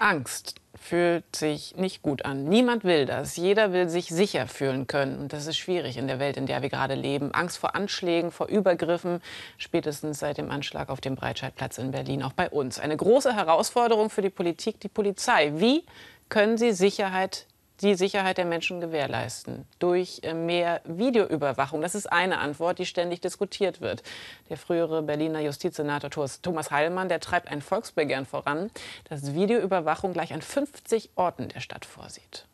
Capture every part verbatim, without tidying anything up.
Angst fühlt sich nicht gut an. Niemand will das. Jeder will sich sicher fühlen können. Und das ist schwierig in der Welt, in der wir gerade leben. Angst vor Anschlägen, vor Übergriffen, spätestens seit dem Anschlag auf dem Breitscheidplatz in Berlin, auch bei uns. Eine große Herausforderung für die Politik, die Polizei. Wie können sie Sicherheit die Sicherheit der Menschen gewährleisten? Durch mehr Videoüberwachung. Das ist eine Antwort, die ständig diskutiert wird. Der frühere Berliner Justizsenator Thomas Heilmann, der treibt ein Volksbegehren voran, das Videoüberwachung gleich an fünfzig Orten der Stadt vorsieht.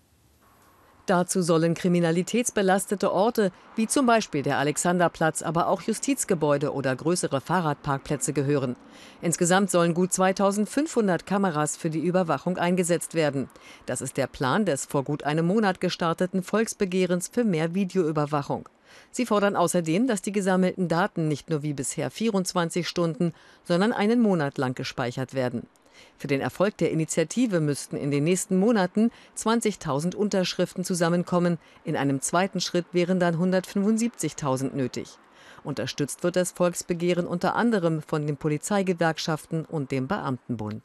Dazu sollen kriminalitätsbelastete Orte, wie zum Beispiel der Alexanderplatz, aber auch Justizgebäude oder größere Fahrradparkplätze gehören. Insgesamt sollen gut zweitausendfünfhundert Kameras für die Überwachung eingesetzt werden. Das ist der Plan des vor gut einem Monat gestarteten Volksbegehrens für mehr Videoüberwachung. Sie fordern außerdem, dass die gesammelten Daten nicht nur wie bisher vierundzwanzig Stunden, sondern einen Monat lang gespeichert werden. Für den Erfolg der Initiative müssten in den nächsten Monaten zwanzigtausend Unterschriften zusammenkommen. In einem zweiten Schritt wären dann hundertfünfundsiebzigtausend nötig. Unterstützt wird das Volksbegehren unter anderem von den Polizeigewerkschaften und dem Beamtenbund.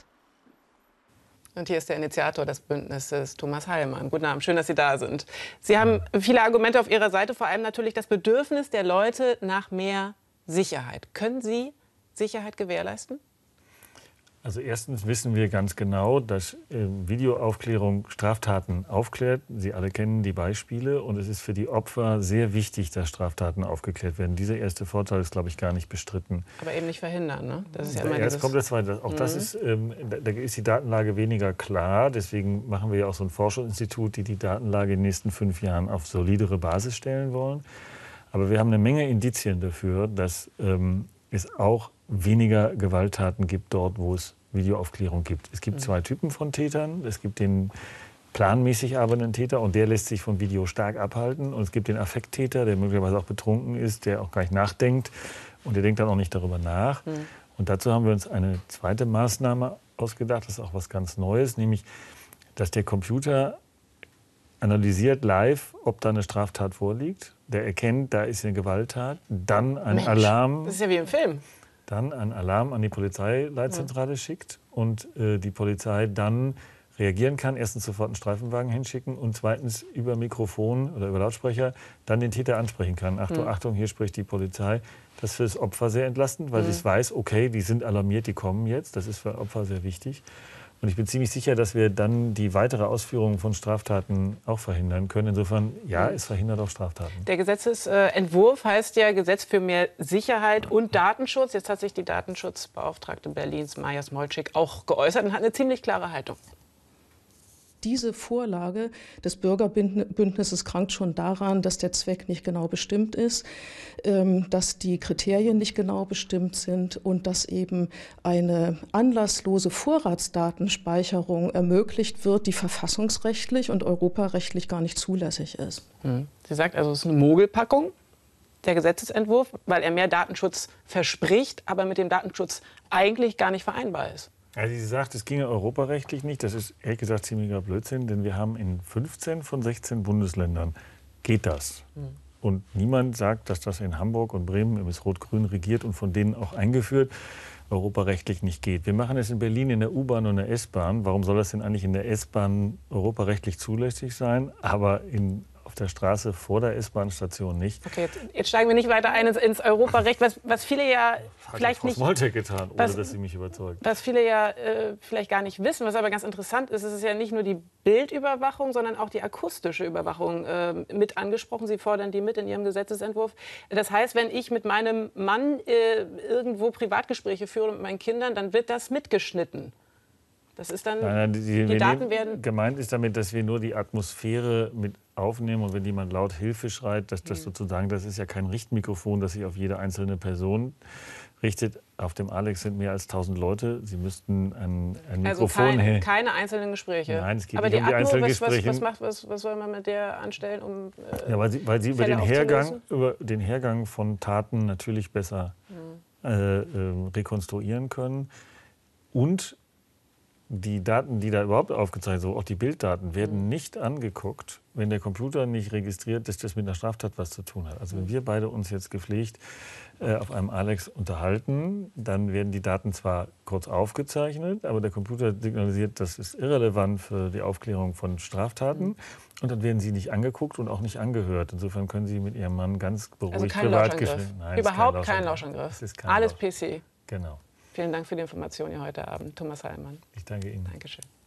Und hier ist der Initiator des Bündnisses, Thomas Heilmann. Guten Abend, schön, dass Sie da sind. Sie haben viele Argumente auf Ihrer Seite, vor allem natürlich das Bedürfnis der Leute nach mehr Sicherheit. Können Sie Sicherheit gewährleisten? Also erstens wissen wir ganz genau, dass äh, Videoaufklärung Straftaten aufklärt. Sie alle kennen die Beispiele und es ist für die Opfer sehr wichtig, dass Straftaten aufgeklärt werden. Dieser erste Vorteil ist, glaube ich, gar nicht bestritten. Aber eben nicht verhindern, ne? Das ist ja immer ja, jetzt kommt das Zweite. Auch mhm. das ist, ähm, da, da ist die Datenlage weniger klar. Deswegen machen wir ja auch so ein Forschungsinstitut, die die Datenlage in den nächsten fünf Jahren auf solidere Basis stellen wollen. Aber wir haben eine Menge Indizien dafür, dass ähm, es auch weniger Gewalttaten gibt dort, wo es Videoaufklärung gibt. Es gibt zwei Typen von Tätern. Es gibt den planmäßig arbeitenden Täter und der lässt sich vom Video stark abhalten. Und es gibt den Affekttäter, der möglicherweise auch betrunken ist, der auch gar nicht nachdenkt und der denkt dann auch nicht darüber nach. Mhm. Und dazu haben wir uns eine zweite Maßnahme ausgedacht. Das ist auch was ganz Neues, nämlich, dass der Computer analysiert live, ob da eine Straftat vorliegt. Der erkennt, da ist eine Gewalttat. Dann ein Mensch, Alarm. Das ist ja wie im Film. Dann einen Alarm an die Polizeileitzentrale ja. schickt und äh, die Polizei dann reagieren kann. Erstens sofort einen Streifenwagen hinschicken und zweitens über Mikrofon oder über Lautsprecher dann den Täter ansprechen kann. Achtung, mhm. Achtung, hier spricht die Polizei. Das ist für das Opfer sehr entlastend, weil mhm. sie weiß, okay, die sind alarmiert, die kommen jetzt. Das ist für Opfer sehr wichtig. Und ich bin ziemlich sicher, dass wir dann die weitere Ausführung von Straftaten auch verhindern können. Insofern, ja, es verhindert auch Straftaten. Der Gesetzesentwurf heißt ja Gesetz für mehr Sicherheit und Datenschutz. Jetzt hat sich die Datenschutzbeauftragte Berlins, Maja Smolczyk, auch geäußert und hat eine ziemlich klare Haltung. Diese Vorlage des Bürgerbündnisses krankt schon daran, dass der Zweck nicht genau bestimmt ist, dass die Kriterien nicht genau bestimmt sind und dass eben eine anlasslose Vorratsdatenspeicherung ermöglicht wird, die verfassungsrechtlich und europarechtlich gar nicht zulässig ist. Sie sagt also, es ist eine Mogelpackung, der Gesetzesentwurf, weil er mehr Datenschutz verspricht, aber mit dem Datenschutz eigentlich gar nicht vereinbar ist. Also sie sagt, es ginge europarechtlich nicht. Das ist ehrlich gesagt ziemlicher Blödsinn, denn wir haben in fünfzehn von sechzehn Bundesländern geht das. Mhm. Und niemand sagt, dass das in Hamburg und Bremen ist Rot-Grün regiert und von denen auch eingeführt, europarechtlich nicht geht. Wir machen es in Berlin in der U-Bahn und der S-Bahn. Warum soll das denn eigentlich in der S-Bahn europarechtlich zulässig sein, aber in auf der Straße vor der S-Bahn-Station nicht? Okay, jetzt, jetzt steigen wir nicht weiter ein ins, ins Europarecht, was, was viele ja Hat vielleicht Frau nicht... Smolczyk getan, ohne was, dass sie mich überzeugt. Was viele ja äh, vielleicht gar nicht wissen, was aber ganz interessant ist, es ist ja nicht nur die Bildüberwachung, sondern auch die akustische Überwachung äh, mit angesprochen. Sie fordern die mit in Ihrem Gesetzesentwurf. Das heißt, wenn ich mit meinem Mann äh, irgendwo Privatgespräche führe mit meinen Kindern, dann wird das mitgeschnitten. Das ist dann, nein, nein, die, die Daten werden... Gemeint ist damit, dass wir nur die Atmosphäre mit aufnehmen und wenn jemand laut Hilfe schreit, dass das mhm. sozusagen, das ist ja kein Richtmikrofon, das sich auf jede einzelne Person richtet. Auf dem Alex sind mehr als tausend Leute. Sie müssten ein, ein Mikrofon... Also kein, keine einzelnen Gespräche? Nein, es geht aber nicht die um die Atmo, einzelnen was, Gespräche. Was, was, macht, was, was soll man mit der anstellen, um äh, ja, weil sie, weil sie über, den Hergang, über den Hergang von Taten natürlich besser mhm. äh, äh, rekonstruieren können. Und die Daten, die da überhaupt aufgezeichnet sind, auch die Bilddaten, werden nicht angeguckt, wenn der Computer nicht registriert, dass das mit einer Straftat was zu tun hat. Also wenn wir beide uns jetzt gepflegt äh, auf einem Alex unterhalten, dann werden die Daten zwar kurz aufgezeichnet, aber der Computer signalisiert, das ist irrelevant für die Aufklärung von Straftaten. Mhm. Und dann werden sie nicht angeguckt und auch nicht angehört. Insofern können Sie mit Ihrem Mann ganz beruhigt also kein privat Lauschangriff. Nein, Überhaupt kein Lauschangriff. Kein Alles Lausch. P C. Genau. Vielen Dank für die Information hier heute Abend, Thomas Heilmann. Ich danke Ihnen. Dankeschön.